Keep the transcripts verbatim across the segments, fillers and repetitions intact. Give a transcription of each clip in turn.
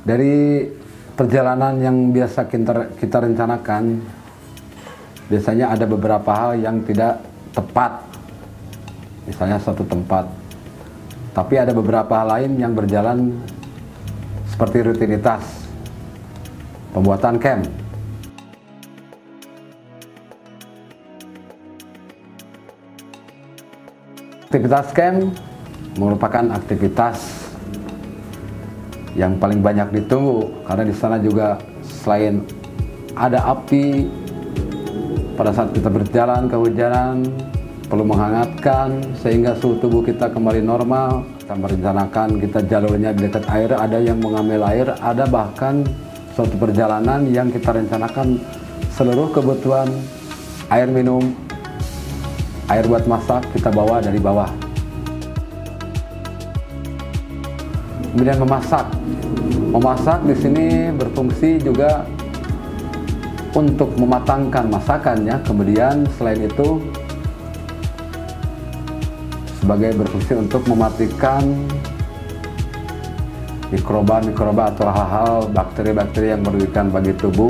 Dari perjalanan yang biasa kita, kita rencanakan, biasanya ada beberapa hal yang tidak tepat. Misalnya suatu tempat. Tapi ada beberapa hal lain yang berjalan seperti rutinitas pembuatan camp. Aktivitas camp merupakan aktivitas yang paling banyak ditunggu, karena di sana juga selain ada api, pada saat kita berjalan kehujanan perlu menghangatkan sehingga suhu tubuh kita kembali normal. Kita merencanakan kita jalurnya di dekat air, ada yang mengambil air, ada bahkan suatu perjalanan yang kita rencanakan seluruh kebutuhan air minum, air buat masak kita bawa dari bawah. Kemudian memasak. Memasak di sini berfungsi juga untuk mematangkan masakannya. Kemudian selain itu sebagai berfungsi untuk mematikan mikroba-mikroba atau hal-hal bakteri-bakteri yang merugikan bagi tubuh.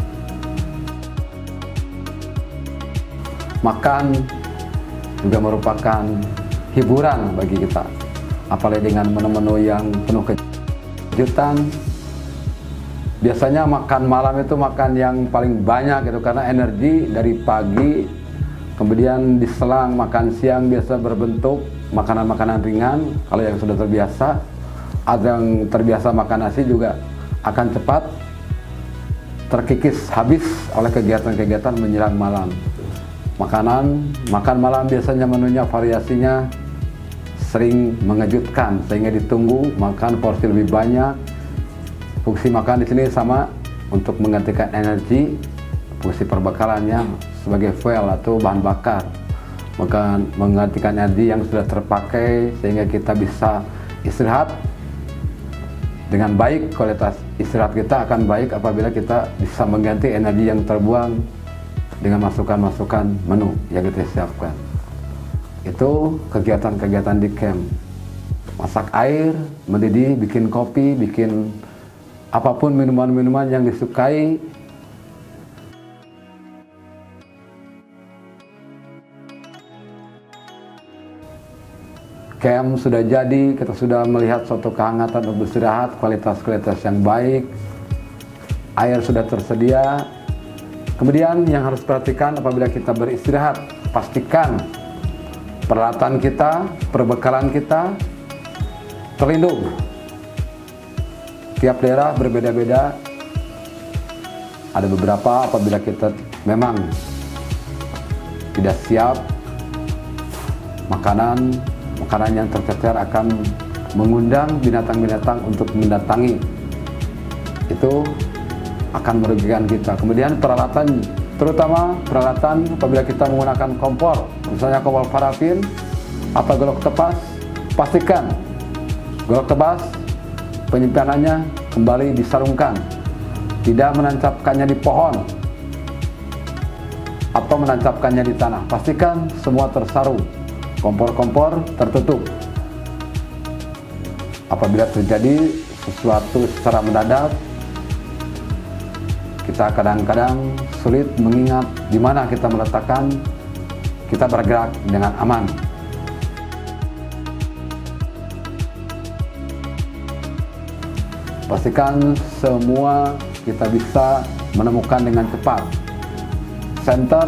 Makan juga merupakan hiburan bagi kita, apalagi dengan menu-menu yang penuh kejutan. Biasanya makan malam itu makan yang paling banyak gitu, karena energi dari pagi, kemudian diselang makan siang biasa berbentuk makanan-makanan ringan. Kalau yang sudah terbiasa, ada yang terbiasa makan nasi juga akan cepat terkikis habis oleh kegiatan-kegiatan menjelang malam. Makanan, makan malam biasanya menunya variasinya sering mengejutkan sehingga ditunggu makan porsi lebih banyak. Fungsi makan di sini sama untuk menggantikan energi, fungsi perbekalannya sebagai fuel atau bahan bakar, maka menggantikan energi yang sudah terpakai sehingga kita bisa istirahat dengan baik. Kualitas istirahat kita akan baik apabila kita bisa mengganti energi yang terbuang dengan masukan-masukan menu yang kita siapkan. Itu kegiatan-kegiatan di camp. Masak air, mendidih, bikin kopi, bikin apapun minuman-minuman yang disukai. Camp sudah jadi, kita sudah melihat suatu kehangatan untuk beristirahat, kualitas-kualitas yang baik, air sudah tersedia. Kemudian yang harus perhatikan apabila kita beristirahat, pastikan peralatan kita, perbekalan kita terlindung. Tiap daerah berbeda-beda. Ada beberapa apabila kita memang tidak siap, makanan makanan yang tercecer akan mengundang binatang-binatang untuk mendatangi. Itu akan merugikan kita. Kemudian peralatan, terutama peralatan apabila kita menggunakan kompor, misalnya kompor parafin atau golok tepas, pastikan golok tepas penyimpanannya kembali disarungkan, tidak menancapkannya di pohon atau menancapkannya di tanah. Pastikan semua tersarung, kompor-kompor tertutup. Apabila terjadi sesuatu secara mendadak, kita kadang-kadang sulit mengingat di mana kita meletakkan, kita bergerak dengan aman. Pastikan semua kita bisa menemukan dengan cepat. Center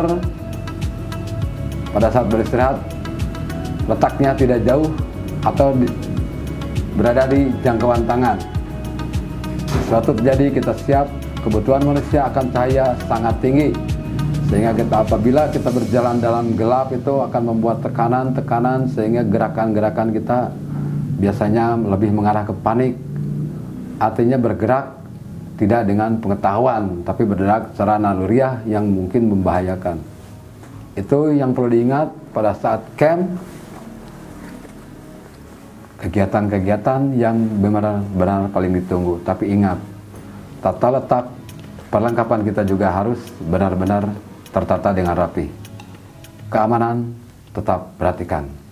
pada saat beristirahat letaknya tidak jauh atau di, berada di jangkauan tangan. Suatu terjadi kita siap, kebutuhan manusia akan cahaya sangat tinggi, sehingga kita apabila kita berjalan dalam gelap itu akan membuat tekanan-tekanan sehingga gerakan-gerakan kita biasanya lebih mengarah ke panik. Artinya bergerak tidak dengan pengetahuan, tapi bergerak secara naluriah yang mungkin membahayakan. Itu yang perlu diingat pada saat camp. Kegiatan-kegiatan yang benar-benar paling ditunggu. Tapi ingat, tata letak perlengkapan kita juga harus benar-benar tertata dengan rapi. Keamanan tetap perhatikan.